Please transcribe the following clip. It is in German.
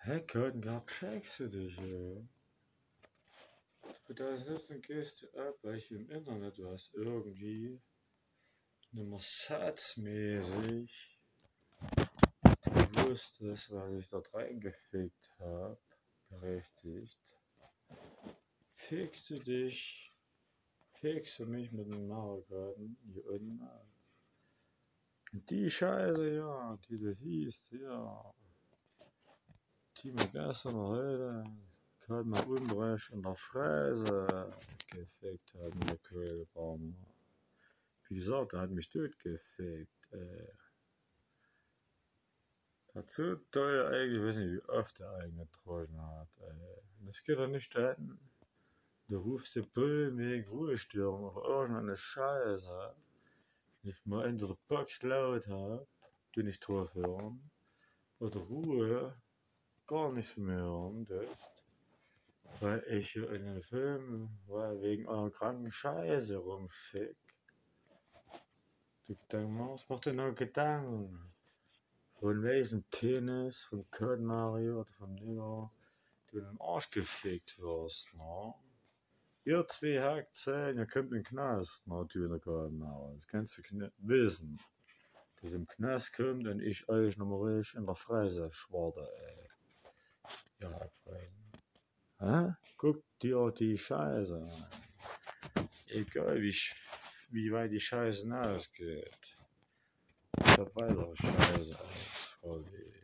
Hä, Gott, gab checkst du dich, ey. 2017 gehst du ab, weil ich im Internet was irgendwie nimmer satzmäßig. Du wusstest, was ich dort reingefickt hab. Berechtigt. Fickst du dich? Fickst du mich mit den Mauerkarten hier unten ab? Die Scheiße, ja, die du siehst, ja. Die mir gestern oder heute gerade mal unrecht in der Fräse gefickt hat mit der Quellbombe. Wie gesagt, er hat mich totgefickt, ey. Das ist so teuer eigentlich, ich weiß nicht, wie oft er eingetroschen hat, ey. Das geht doch nicht dahin. Du rufst den Bullen wegen Ruhestörung oder irgendeine Scheiße. Wenn ich mal entweder Box laut hab, du nicht drauf hören, oder Ruhe, gar nichts mehr hören, weil ich hier in den Film wegen eurer kranken Scheiße rumfick. Du Gedanken machst, mach dir noch Gedanken. Von welchem Penis, von Code Mario oder vom Nigger, du in den Arsch gefickt wirst, ne? Ihr zwei hackt 10, ihr kommt in den Knast, na, du in der Gartenau. Das kannst du wissen. Dass im Knast kommt und ich euch nochmal richtig in der Fräse schwarte, ey. Ja, Hackfreisen. Hä? Guck dir die Scheiße an. Egal wie weit die Scheiße ausgeht. Ich hab weiter Scheiße, Frau